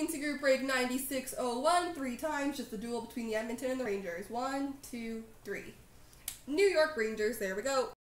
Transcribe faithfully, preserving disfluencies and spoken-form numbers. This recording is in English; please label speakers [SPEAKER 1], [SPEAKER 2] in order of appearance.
[SPEAKER 1] C Group break ninety-six oh one, three times, just the duel between the Edmonton and the Rangers. One, two, three. New York Rangers, there we go.